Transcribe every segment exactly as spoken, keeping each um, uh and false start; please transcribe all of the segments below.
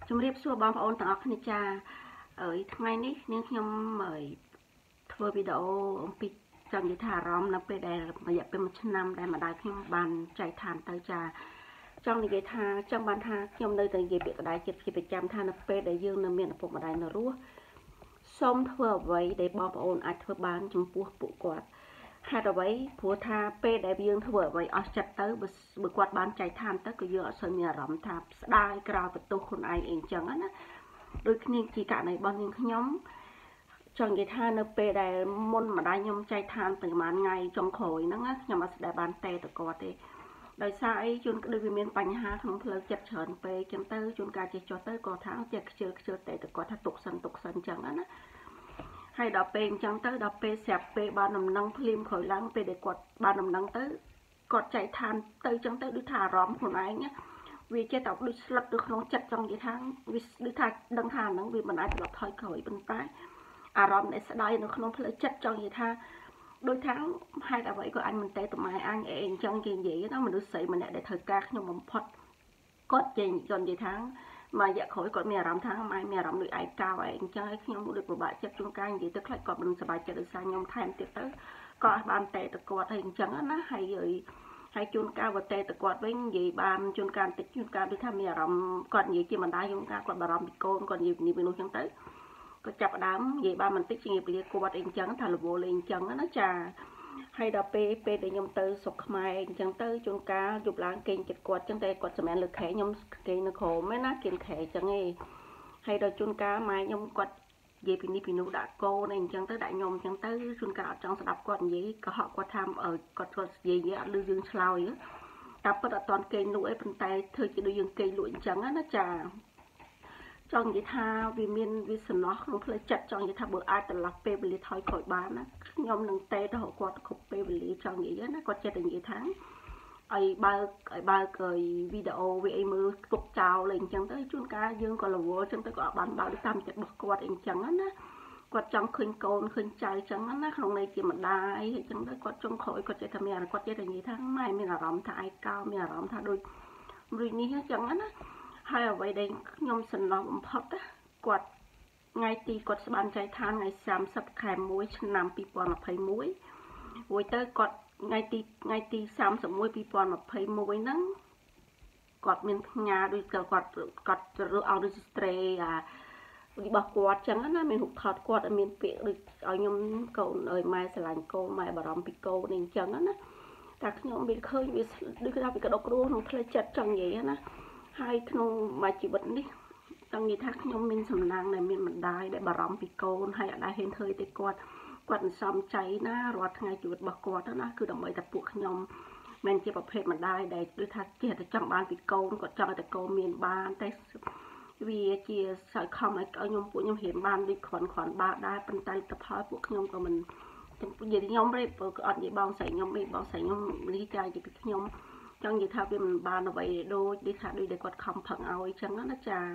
Chúng riêng xua bom ôn tặng ọc này cha ở ngày ní nhưng nhóm mời thưa video ông pi trong những thả rõm nó về đây mà dẹp bên một năm đây mà đại phim bàn chạy thàn tới trà trong những cái tha trong bàn tha nhóm nơi từ gì việc đại chụp khi bị chăm tha nó về để dương nó miệng phục mà đại nó rúa xong thưa vậy để bom ôn ai thưa bán trong buộc bộ quạt hai đầu vậy phù tha pe để dương thưa vậy ở chặt tới bực quạt bán chạy than tới cái dương ở sân nhà rõm tháp đai cào vật tu con ai yên chẳng á đôi khi chỉ cả này bao nhiêu nhóm trong cái than nó pe để môn mà đại nhóm chạy than từ màn ngày trong khối nó á nhưng mà để bán tè từ quạt đi đời sau ấy chun đôi vì miền Pành Hà không phải chặt chờn pe chấm tới chun cá chỉ cho tới có tháng chặt chưa chưa tè từ quạt thắt tục sân tục sân chẳng á hay đọc pe chẳng tới đọc pe sẹp pe ba nằm nâng phim khởi lăng pe để quạt ba nằm nâng tới quạt chạy than tới chẳng tới đứa thả rõm của ai nhé vì chế tộc đứa lật được nó chặt trong cái tháng vì đứa thả đăng thả nó vì mình ai lọt thôi khởi bên trái à rõm này sẽ đây nó không phải chặt trong cái thang đôi tháng hai đã vậy của anh mình tệ tụi mày ăn em trong cái gì đó mình được xị mình lại để thời ca nhưng mà phật có chuyện còn gì tháng mà dạ khỏi còn mẹ rắm tháng mai mẹ rắm được ai cao ấy chơi nhưng mà được một bạn chấp chung canh gì tức lại còn mình sẽ bài chơi được sang nhom thay tiếp tới có bàn tệ từ quạt hình trắng nó hay rồi hay chun cao và tệ từ quạt với gì bàn chun can tích chun cao đi tham mẹ rắm còn gì chỉ mình đai chúng ta còn bà rắm bị côn còn gì nhiều mình chẳng tới có chập đám gì ba mình tích nghiệp liệt quạt hình trắng thà là vô lên trắng nó trà hay đọc pe pe để nhom tới sọc mai chẳng tới chun cá chụp láng kinh chật quạt chẳng tới quạt mẹ lực khẽ nhom kinh nó khổ mấy nó kinh khẽ chẳng nghe hay đọc chun cá mai nhom quạt gì pin đi pin nụ đã cô này chẳng tới đại nhom chẳng tới chun cá trong sập quạt gì có họ quạt tham ở quạt quạt gì gì lưu dương slau ấy tập bắt toàn kinh lụi bên tay thôi chỉ lưu dương kinh lụi chẳng á nó trà trong cái tha vì miền vì sân nó không phải chặt trong cái tha bữa ai từ lọc pe về thôi khỏi bán á nhom nâng tê đó họ quạt cục pe về trong cái nó có chết từng cái tháng ai ba ai ba cười video về em mưa cục chào lên chẳng tới chun cá dương còn là vô chẳng tới có bán bao đi tam chặt bọc quạt em chẳng á quạt trong khơi côn khơi trái chẳng á không này chỉ mà đai chẳng tới quạt trong khỏi quạt chết tham gia quạt chết từng cái tháng mai mình là rắm thai cao mình là rắm thai đôi rồi ní chẳng á hay ở vậy đây nhom sân nó cũng phật á quạt ngày tì quạt bàn trái than ngày sám sập khèm muối năm pi pon mà phải muối với tới quạt ngày tì ngày tì sám sập muối pi pon mà phải muối nắng quạt miền nhà đôi cờ quạt quạt rồi ao đôi stray à đi bọc quạt chẳng á mình hụt thọt quạt ở miền biển được ở nhom cậu ơi mai sẽ làm cô mai bà rong pi cô nên chẳng á ta nhom bị khơi bị đôi cái bị cái độc luôn không phải chặt trong vậy á hai thằng mà chỉ vẫn đi trong như thác nhóm mình sầm nang này mình mình đai để bà rõm bị côn hay ở đây hiện thời thì quạt quạt xóm cháy na rồi ngày chủ bạc quạt đó na cứ đồng mấy tập buộc nhóm mình chỉ bảo phê mình đai để đưa thác chỉ là trong ban bị côn quạt cho để côn miền ban tây vì chỉ sợi không ấy ở nhóm của nhóm hiện ban đi khoản khoản ba đai bên tay tập hỏi buộc nhóm của mình giờ nhóm đấy ở gì bao sợi nhóm đi bao sợi nhóm lý trai chỉ nhóm trong gì thao mình bàn là vậy đôi đi thả đi để quạt không phẳng ao ấy chẳng nó trà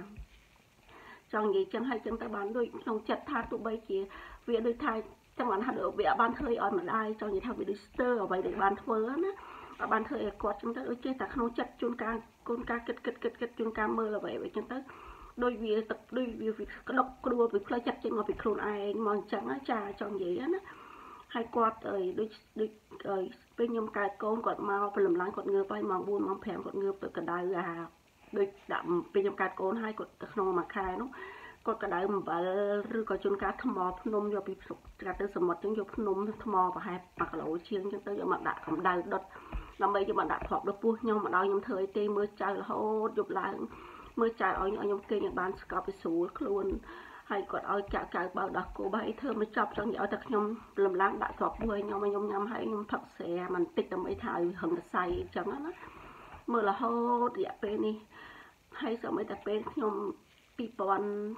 trong gì chẳng hay chẳng ta bán đôi trong chặt tha tụ bay kia vì đôi thai trong bán hạt ở vẽ ban thời ở mà ai trong gì thao bị stir ở vậy để bán phớ á ở ban thời quạt chúng ta đôi kia ta không chặt chun ca con ca kết kết kết kết chun ca mơ là vậy vậy chúng ta đôi vì tập đôi vì cái độc đua vì khơi chặt trên ngọc bị khôn ai mòn trắng á trà trong gì á hai quạt rồi đôi đôi rồi bên nhom cài côn quạt mau phải làm láng quạt ngựa bay mỏng buồn mỏng phèn quạt ngựa từ cả đài là đôi đậm bên nhom cài côn hai quạt từ nông mà khai nó quạt cả đài mà bà rư có chôn cá thâm mò nôm vô bị sụp cả từ sầm mật trong vô nôm thâm mò và hai mặt lỗ chiên cho tới mặt đạn cầm đài đốt làm mấy cho mặt đạn thọp được buông nhom mà đau nhom thời tê mưa trời là hốt dục lại mưa trời ở những nhom kia những bán scalp xuống luôn hay còn ơi chả cả bao đặc cô bay thơ mới chọc trong những thật nhom làm láng đã sọp đuôi nhom mà nhom nhom hay nhom thật xe mình tích tầm mấy thải hừng say chẳng á mưa là hô địa bên đi hay sợ mấy tập bên nhom pipon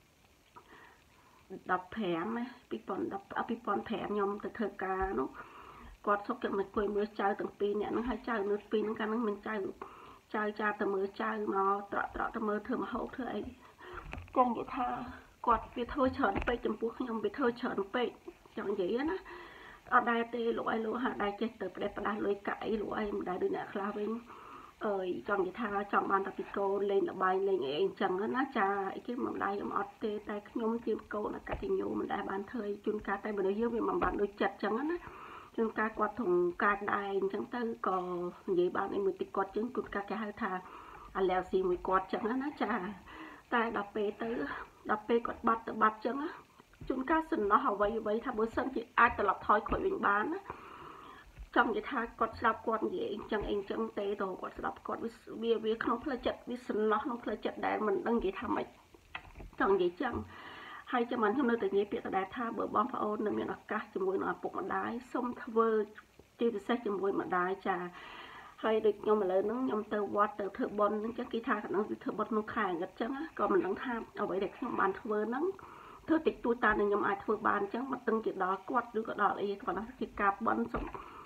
đập thèm ấy pipon đập à pipon thèm nhom từ thơ ca nó quạt sốc cho mình quay mưa chơi từng pin nè nó hay chơi nước pin nó ca nó mình chơi chơi cha từ mưa chơi mà trọ trọ từ mưa thơ mà hậu thơ ấy con vậy tha quạt bị thôi chởn pe chấm buộc nhom bị thôi chởn pe chẳng vậy á ở đây tê lụi lụi hả đây chết từ đây đây lụi cãi lụi đây đứa nè khla bên ơi trong vậy tha trong ban tập cô lên là bài lên em chẳng nó cha cái mà đây em ọt tê tay nhóm tiêm cô là cả tình yêu mình đã ban thời chun cá tay mình hiếu vì mà bạn đôi chặt chẳng á chun cá quạt thùng cá đài chẳng tư có vậy bạn em mới tịch quạt chứng chun cá cái hai thà à leo xì mới quạt chẳng á cha tay đập bê tới đập bê quạt bắt tự bắt chẳng á chun cá sừng nó hầu vậy vậy tha bữa sân chị ai tự lập thôi khỏi mình bán á trong vậy tha quạt sập quạt vậy chẳng anh chẳng tê đồ quạt sập quạt bia bia không phải chặt bia sừng nó không phải chặt đài mình đang vậy tham mày trong vậy chẳng hay cho mình hôm nay tự nhiên việc đại tha bữa bom phao ôn nên miệng cá cho mùi nó bụng mà đái xong thưa chỉ để xét cho mùi mà đái trà hay được nhau mà lớn nó nhom tơ vót tơ thợ bón những cái kỹ thuật nó thợ bón nó khai ngất chẳng á còn mình đang tham ở vậy để không bàn thưa nó thưa tịch tu ta nên nhom ai thưa bàn chẳng mà từng chuyện đó quạt đứa có đỏ ấy còn nó chỉ cạp bón xong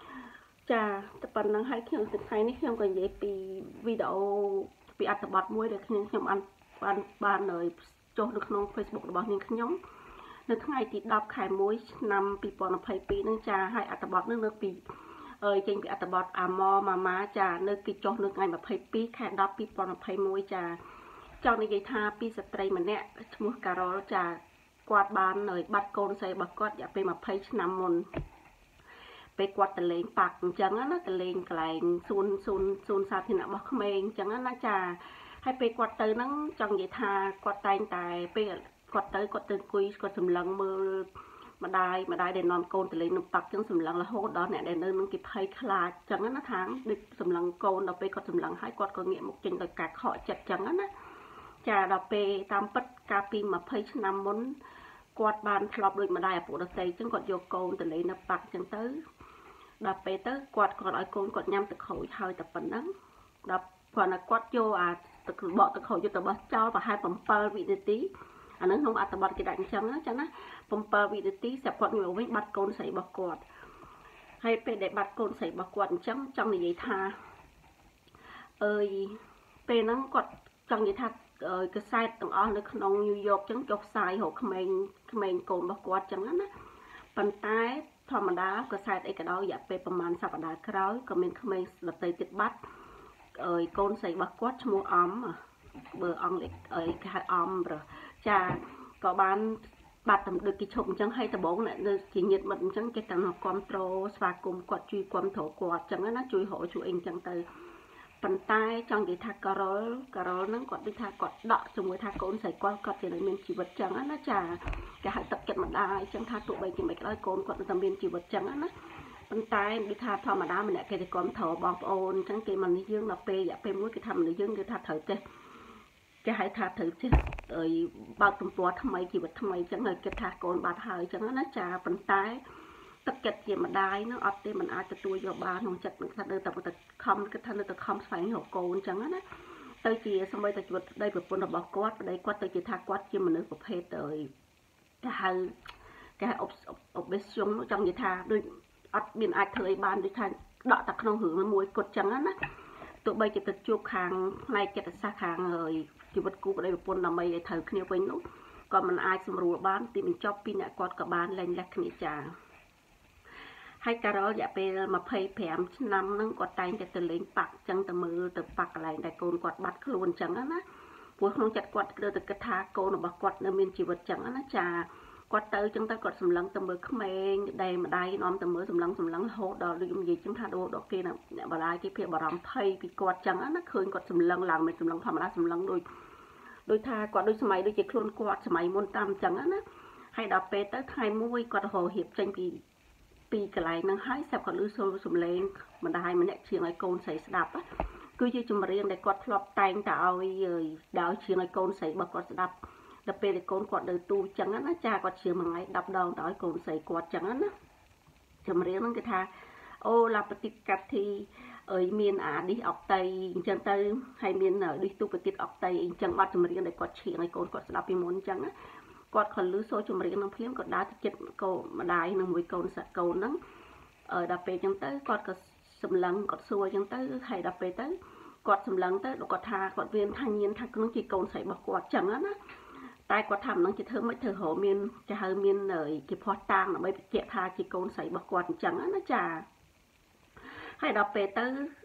trà tập bản năng hay khi thực hay ní khi còn dễ bị video bị ăn tập bọt muối để khi nhom ăn bàn bàn rồi cho đượcក្នុង Facebook របស់នាងខ្ញុំនៅថ្ងៃទីដប់ខែមួយឆ្នាំពីរពាន់ยี่สิบสองនឹងចាឲ្យអត្ថបទនឹងនៅពីអើយចេញពីអត្ថបទអាម៉ម៉ាម៉ាចានៅគេចុះនៅថ្ងៃยี่สิบสองខែដប់ពីរពាន់ยี่สิบเอ็ดចាចង់និយាយថាពីស្ត្រីម្នាក់ឈ្មោះការ៉ុលចាគាត់បាននៅបាត់កូនស្រីរបស់គាត់រយៈពេលยี่สิบឆ្នាំមុនពេលគាត់ទៅលេងប៉ាក់អញ្ចឹងណាទៅលេងកន្លែងសួនសួនសួនសាធារណៈរបស់ក្មេងអញ្ចឹងណាចាហើយពេលគាត់ទៅហ្នឹងចង់និយាយថាគាត់តែងតែពេលគាត់ទៅគាត់ទៅអង្គុយគាត់សម្លឹងមើលម្ដាយម្ដាយដែលនាំកូនទៅលេងនៅប៉ាក់ចឹងសម្លឹងរហូតដល់អ្នកដែលនៅនឹងគេភ័យខ្លាចចឹងណាថាដូចសម្លឹងកូនដល់ពេលគាត់សម្លឹងហើយគាត់ក៏ងាកមកចេញដោយការខកចិត្តចឹងណាចាដល់ពេលតាមពិតកាលពីยี่สิบឆ្នាំមុនគាត់បានធ្លាប់ដូចម្ដាយឪពុកដទៃចឹងគាត់យកកូនទៅលេងនៅប៉ាក់ចឹងទៅដល់ពេលទៅគាត់គាត់ឲ្យកូនគាត់ញ៉ាំទឹកក្រូចហើយតែប៉ុណ្ណឹងដល់ព្រោះតែគាត់យកអាទឹកបកទឹកក្រូចយកទៅបោះចោលប្រហែលbảyវិនាទីអានឹងក្នុងអត្ថបទគេដាក់អញ្ចឹងណាចឹងណាbảyវិនាទីស្រាប់គាត់ញ៉ាំវិញបាត់កូនស្រីរបស់គាត់ហើយពេលដែលបាត់កូនស្រីរបស់គាត់អញ្ចឹងចង់និយាយថាអើយពេលហ្នឹងគាត់ចង់និយាយថាកសែតទាំងអស់នៅក្នុងញូវយ៉កអញ្ចឹងចុះផ្សាយរកក្មេងក្មេងកូនរបស់គាត់អញ្ចឹងណាប៉ុន្តែធម្មតាកសែតអីក៏ដោយរយៈពេលប្រហែលសប្តាហ៍ក្រោយក៏មានក្មេងដទៃទៀតបាត់អើយកូនស្រីរបស់គាត់ឈ្មោះអំបើអង់គ្លេសអើយគេហៅអំចាក៏បានបាត់ដូចគេឈប់អញ្ចឹងហើយដំបងនៅជាញាតិមិត្តអញ្ចឹងគេទាំងគ្រប់ត្រូលស្វាគមន៍គាត់ជួយគ្រប់ត្រូលគាត់អញ្ចឹងណាជួយរកជួយអីអញ្ចឹងទៅប៉ុន្តែចង់និយាយថាការ៉ុលការ៉ុលហ្នឹងគាត់ដូចថាគាត់ដកជាមួយថាកូនស្រីគាត់គាត់ជានៅមានជីវិតអញ្ចឹងណាចាគេហៅទឹកចិត្តម្ដាយអញ្ចឹងថាទោះបីជាមិនក៏ដោយកូនគាត់នៅតែមានជីវិតអញ្ចឹងណាប៉ុន្តែដូចថាធម្មតាម្នាក់គេទៅគ្រប់ត្រូលបងប្អូនអញ្ចឹងគេមកនេះយើងដល់ពេលរយៈពេលមួយគេថាមនុស្សយើងគឺថាត្រូវចេះគេហៅថាត្រូវចេះអីបើកទំព័រថ្មីជីវិតថ្មីអញ្ចឹងឲ្យគិតថាកូនបាត់ហើយអញ្ចឹងណាចាប៉ុន្តែទឹកចិត្តជាម្ដាយនោះអត់ទេមិនអាចទទួលយកបានក្នុងចិត្តនឹងថានៅតែទៅខំគិតថានៅតែខំស្វែងរកកូនអញ្ចឹងណាទៅជាសម្បីតែជីវិតប្តីប្រពន្ធរបស់គាត់ប្តីគាត់ទៅជាថាគាត់ជាមនុស្សប្រភេទទៅគេហៅគេហៅអបបេសយងចង់និយាយថាដូចអត់មានអាចធ្វើអីបានដូចថាដកតែក្នុងរឿងមួយគត់អញ្ចឹងណាទោះបីជាទៅជួបខាងផ្នែកចិត្តសាស្ត្រខាងហើយជីវិតគូប្តីប្រពន្ធដើម្បីឲ្យត្រូវគ្នាវិញនោះក៏មិនអាចសម្រួលបានទីបញ្ចប់ពីអ្នកគាត់ក៏បានលែងលះគ្នាចាហើយការ៉ុលរយៈពេលยี่สิบห้าឆ្នាំហ្នឹងគាត់តែងតែទៅលេងប៉ាក់អញ្ចឹងទៅមើលទៅប៉ាក់កន្លែងដែលកូនគាត់បាត់ខ្លួនអញ្ចឹងណាព្រោះក្នុងចិត្តគាត់គឺទៅគិតថាកូនរបស់គាត់នៅមានជីវិតអញ្ចឹងណាចាគាត់ទៅអញ្ចឹងទៅគាត់សម្លឹងទៅមើលក្មេងដែលម្ដាយនាំទៅមើលសម្លឹងសម្លឹងរហូតដល់ដូចនិយាយអញ្ចឹងថាដល់គេអ្នកម្ដាយគេភ័យបារម្ភភ័យពីគាត់អញ្ចឹងណាឃើញគាត់សម្លឹងឡើងមិនសម្លឹងធម្មតាសម្លឹងដូចដូចថាគាត់ដូចសម័យដូចជាខ្លួនគាត់សម័យមុនតាមអញ្ចឹងណាហើយដល់ពេលទៅថ្ងៃមួយគាត់រហូតរៀបចេញពីពីកន្លែងហ្នឹងហើយស្រាប់គាត់លឺសូរសំឡេងម្ដាយម្នាក់ជាងឲ្យកូនស្រីស្ដាប់គឺជាចម្រៀងដែលគាត់ធ្លាប់តែងតែឲ្យដល់ជាងឲ្យកូនស្រីរបស់គាត់ស្ដាប់ដល់ពេលដែលកូនគាត់នៅទូអញ្ចឹងណាចាគាត់ជាមួយថ្ងៃដប់ដងទៅឲ្យកូនស្រីគាត់អញ្ចឹងណាចម្រៀងហ្នឹងគេថាអូឡាបតិកាធីអើយមានអាឌីសអុកតៃអញ្ចឹងទៅហើយមានឌីសទូបតិតអុកតៃអញ្ចឹងបាត់ចម្រៀងដែលគាត់ឈៀងឲ្យកូនគាត់ស្ដាប់ពីមុនអញ្ចឹងណាគាត់ក៏លឺសូរចម្រៀងនឹងភ្លាមគាត់ដើរទៅចិត្តកូនម្ដាយនឹងមួយកូនសាក់កូនហ្នឹងអឺដល់ពេលអញ្ចឹងទៅគាត់ក៏សម្លឹងគាត់សួរអញ្ចឹងទៅហើយដល់ពេលទៅគាត់សម្លឹងទៅគាត់ថាគាត់វាថាញៀនថាក្នុងជាកូនស្រីរបស់គាត់អញ្ចឹងណាតែគាត់ថាមិនដឹងជាធ្វើមិនធ្វើរហូតមានគេហៅមានគេផោះតាងដើម្បីបញ្ជាក់ថាជាកូនស្រីរបស់គាត់អញ្ចឹងណាចាហើយដល់ពេលទៅ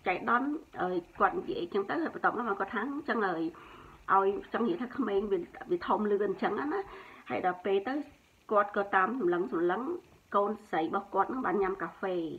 chạy đón rồi quặn vậy chẳng tới rồi tổng nó mà có thắng chẳng rồi ôi trong những thằng không vì vì thông lươn chẳng á hay đập pe tới quạt có tam lắng lắng con sấy bọc quạt nó bán nhâm cà phê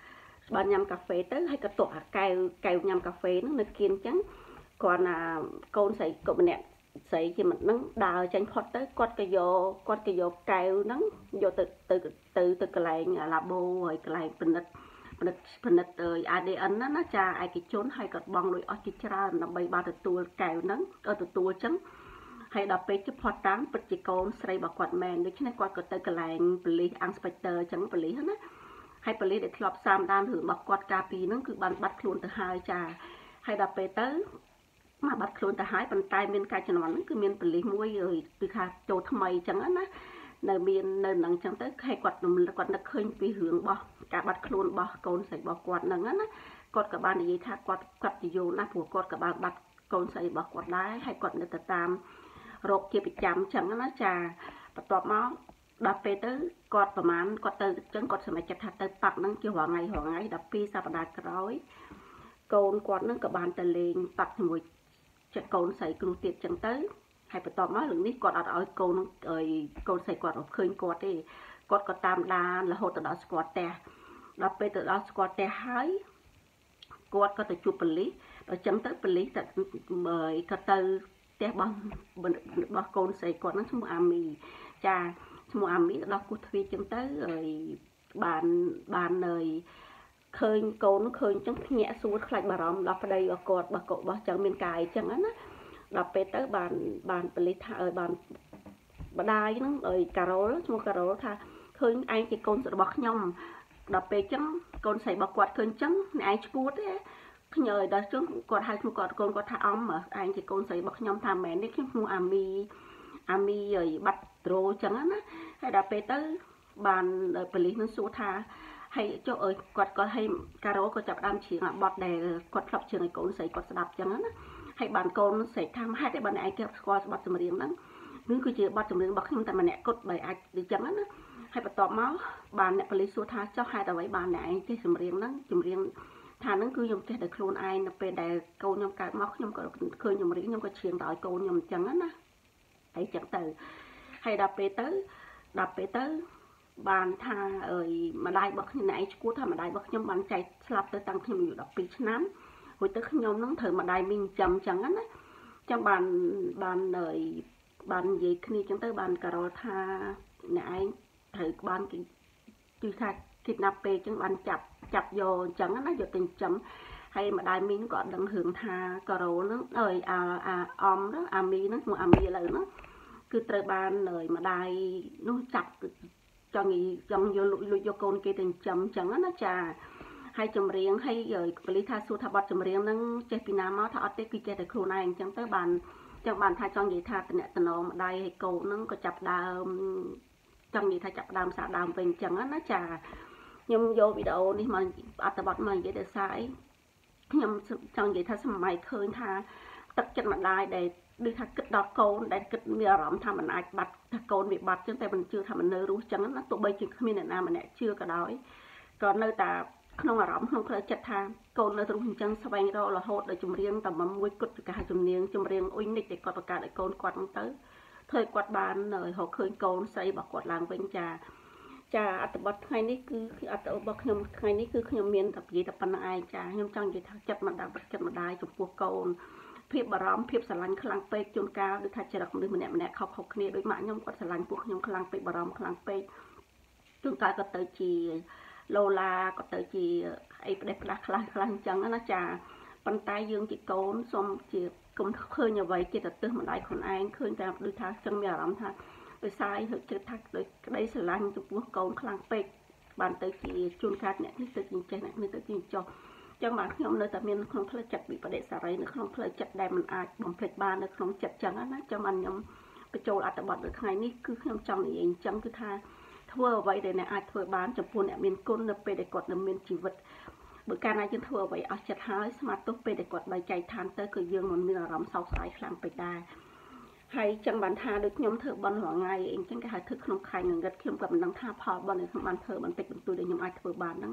bán nhâm cà phê tới hay cái tọa cài cài nhâm cà phê nó được kiên trắng còn là con sấy cụm nẹt sấy thì mình nó đào tranh thoát tới quạt cái vô quạt cái vô cài nó vô từ từ từ từ cái lại là bô rồi cái lại bình đất bình đất bình đất rồi a đê en nó nó cha ai cái trốn hay cọt bong rồi ở cái cha nó bay ba từ tua cài nó ở từ tua trắng hay đọcไปជប៉ុនតាំងពិតជាកូនស្រីរបស់គាត់មែនដូច្នេះគាត់ក៏ទៅកន្លែងប៉ូលីស inspector អញ្ចឹងប៉ូលីសណាហើយប៉ូលីសដែលធ្លាប់សាមដានរឿងរបស់គាត់ការពីហ្នឹងគឺបានបាត់ខ្លួនទៅហើយចាហើយដល់ពេលទៅមកបាត់ខ្លួនទៅហើយប៉ុន្តែមានការជំនាន់ហ្នឹងគឺមានប៉ូលីសមួយគឺថាចូលថ្មីអញ្ចឹងណានៅមាននៅហ្នឹងអញ្ចឹងទៅហើយគាត់គាត់នឹកឃើញពីរឿងរបស់ការបាត់ខ្លួនរបស់កូនស្រីរបស់គាត់ហ្នឹងណាគាត់ក៏បាននិយាយថាគាត់គាត់ជាយល់ណាស់ព្រោះគាត់ក៏បានបាត់កូនស្រីរបស់គាត់ដែរហើយគាត់នៅទៅតាមរោគជាប្រចាំអញ្ចឹងណាចាបន្ទាប់មកដល់ពេលទៅគាត់ប្រហែលគាត់ទៅអញ្ចឹងគាត់សម្រេចចិត្តថាទៅប៉ាក់ហ្នឹងជារាល់ថ្ងៃរាល់ថ្ងៃដល់ពីរសប្តាហ៍ក្រោយកូនគាត់ហ្នឹងក៏បានទៅលេងប៉ាក់ជាមួយចិត្តកូនស្រីគ្រូទៀតអញ្ចឹងទៅហើយបន្ទាប់មករឿងនេះគាត់អត់ឲ្យកូនឲ្យកូនស្រីគាត់ឃើញគាត់ទេគាត់ក៏តាមដានរហូតទៅដល់ស្គាល់ផ្ទះដល់ពេលទៅដល់ស្គាល់ផ្ទះហើយគាត់ក៏ទៅជួបប៉ូលីសដល់អញ្ចឹងទៅប៉ូលីសទៅក៏ទៅផ្ទះរបស់របស់កូនស្រីគាត់ហ្នឹងឈ្មោះអាមីចាឈ្មោះអាមីដល់គូទ្វារចឹងទៅហើយបានបាននៅឃើញកូនឃើញចឹងភ្ញាក់សួរខ្លាចបារម្ភដល់ប្តីរបស់គាត់របស់កូនរបស់ចឹងមានកាយចឹងណាដល់ពេលទៅបានបានប៉ូលីសថាឲ្យបានម្ដាយហ្នឹងឲ្យការ៉ូលឈ្មោះការ៉ូលថាឃើញឯងជាកូនរបស់ខ្ញុំដល់ពេលចឹងកូនស្រីរបស់គាត់ឃើញចឹងអ្នកឯងឈួតទេខ្ញុំឲ្យដល់ជើងគាត់ហៅឈ្មោះគាត់កូនគាត់ថាអំឯងជាកូនស្រីរបស់ខ្ញុំថាមែននេះខ្ញុំឈ្មោះអាមីអាមីឲ្យបាត់ដ្រូចឹងណាហើយដល់ពេលទៅបានប៉ូលីសនឹងសួរថាហើយចុះអើយគាត់គាត់ឲ្យការ៉ូក៏ចាប់ដើមច្រៀងអាបទដែលគាត់ធ្លាប់ច្រៀងឲ្យកូនស្រីគាត់ស្ដាប់ចឹងណាហើយបានកូនស្រីថាហេតុអីបានឯងគេស្គាល់បទចម្រៀងហ្នឹងនេះគឺជាបទចម្រៀងរបស់ខ្ញុំតែម្នាក់គត់បើអាចដូចចឹងណាហើយបន្ទាប់មកបានអ្នកប៉ូលីសសួរថាចុះហេតុអ្វីបានអ្នកឯងចេះចម្រៀងហ្នឹងចម្រៀងថាហ្នឹងគឺខ្ញុំចេះតែខ្លួនឯងនៅពេលដែលកូនខ្ញុំកើតមកខ្ញុំក៏ឃើញចម្រៀងខ្ញុំក៏ច្រៀងដល់ឲ្យកូនខ្ញុំអញ្ចឹងណាហើយចឹងទៅហើយដល់ពេលទៅដល់ពេលទៅបានថាអើយម្ដាយរបស់ខ្ញុំឯងឈួតថាម្ដាយរបស់ខ្ញុំបានចែកស្លាប់ទៅតាំងខ្ញុំអាយុដប់ពីរឆ្នាំរួចទៅខ្ញុំហ្នឹងត្រូវម្ដាយមីងចិញ្ចឹមអញ្ចឹងណាចឹងបានបានអើយបាននិយាយគ្នាអញ្ចឹងទៅបានការ៉ូលថាអ្នកឯងត្រូវបានគេគឺថាគិតណាប់ពេកអញ្ចឹងបានចាប់ចាប់យកអញ្ចឹងណាយកទៅចិញ្ចឹមហើយម្ដាយមីងក៏អត់ដឹងរឿងថាការ៉ូហ្នឹងអើយអាអាអំហ្នឹងអាមីហ្នឹងឈ្មោះអាមីឥឡូវហ្នឹងគឺត្រូវបានអើយម្ដាយនោះចាប់ចង់ចង់យកលួចយកកូនគេទៅចិញ្ចឹមអញ្ចឹងណាចាហើយចម្រៀងហើយប៉ូលីសថាសួរថាបទចម្រៀងហ្នឹងចេះពីណាមកថាអត់ទេគឺចេះតែខ្លួនឯងអញ្ចឹងទៅបានចឹងបានថាចង់និយាយថាតំណតំណម្ដាយហើយកូនហ្នឹងក៏ចាប់ដើមចង់និយាយថាចាប់ដើមសាដើមវិញអញ្ចឹងណាចាខ្ញុំយកវីដេអូនេះមកអត្ថបទមកនិយាយទៅសារអីខ្ញុំចង់និយាយថាសម័យឃើញថាទឹកចិត្តម្ដាយដែលដូចថាគិតដល់កូនដែលគិតមានអារម្មណ៍ថាមិនអាចបាត់ថាកូនវាបាត់ចឹងតែមិនជឿថាមិននៅរស់ចឹងណាទោះបីជាគ្មានអ្នកណាម្នាក់ជឿក៏ដោយក៏នៅតែក្នុងអារម្មណ៍ក្នុងផ្លូវចិត្តថាកូននៅរស់អញ្ចឹងស្វែងរករហូតដល់ចម្រៀងតែមួយគត់កាសជំនាញចម្រៀងអ៊ុយនិចដែលគាត់បង្កើតឲ្យកូនគាត់ហ្នឹងទៅធ្វើឲ្យគាត់បានរកឃើញកូនស្រីរបស់គាត់ឡើងវិញចាចាអត្ថបទថ្ងៃនេះគឺអត្ថបទរបស់ខ្ញុំថ្ងៃនេះគឺខ្ញុំមានតែនិយាយតែប៉ុណ្្នឹងឯងចាខ្ញុំចង់និយាយថាចិត្តម្ដាយចិត្តម្ដាយចំពោះកូនភាពបារម្ភភាពស្រឡាញ់ខ្លាំងពេកជួនកាលដូចថាចរិតមនុស្សម្នាក់ម្នាក់ខុសៗគ្នាដូចម៉ាក់ខ្ញុំគាត់ស្រឡាញ់ពួកខ្ញុំខ្លាំងពេកបារម្ភខ្លាំងពេកជួនកាលក៏ទៅជាឡូឡាក៏ទៅជាអីផ្ដេសផ្ដាស់ខ្លះខ្លះអញ្ចឹងណាចាប៉ុន្តែយើងជាកូនសូមជាកុំឃើញអ្វីជាទៅទឹះម្ដាយខ្លួនឯងឃើញតែដូចថាចឹងមានអារម្មណ៍ថាដោយសារហឹកចិត្តថាដោយក្តីស្រឡាញ់ចំពោះកូនខ្លាំងពេកបានទៅជាជួនកាលអ្នកនេះទៅជាចេះអ្នកនេះទៅជាចោះចឹងបាទខ្ញុំនៅតែមានក្នុងផ្លូវចិត្តវិបដិសារីនៅក្នុងផ្លូវចិត្តដែលមិនអាចបំភ្លេចបាននៅក្នុងចិត្តចឹងណាចឹងបានខ្ញុំបញ្ចូលអត្ថបទនៅថ្ងៃនេះគឺខ្ញុំចង់និយាយចឹងគឺថាធ្វើអ្វីដែលអ្នកអាចធ្វើបានចំពោះអ្នកមានគុណនៅពេលដែលគាត់នៅមានជីវិតបើកាលណាយើងធ្វើអ្វីអស់ចិត្តហើយស្មាត់ទោះពេលដែលគាត់បែកចែកឋានទៅគឺយើងមិនមានអារម្មណ៍សោកស្ដាយខ្លាំងពេកដែរហើយចឹងបានថាដូចខ្ញុំធ្វើបន់រាល់ថ្ងៃអីចឹងគេហៅធ្វើក្នុងខែងងឹតខ្ញុំក៏មិនដឹងថាផលបន់ដែលខ្ញុំបានធ្វើបន្តិចបន្តួចដែលខ្ញុំអាចធ្វើបានហ្នឹង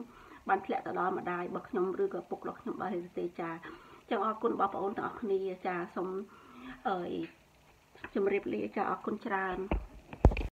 banធ្លាក់ទៅដល់ម្ដាយរបស់ខ្ញុំឬក៏ពុករបស់ខ្ញុំបាទទេចាចឹងអរគុណបងប្អូនទាំងអស់គ្នាចាសូមអើយជម្រាបលាចាអរគុណច្រើន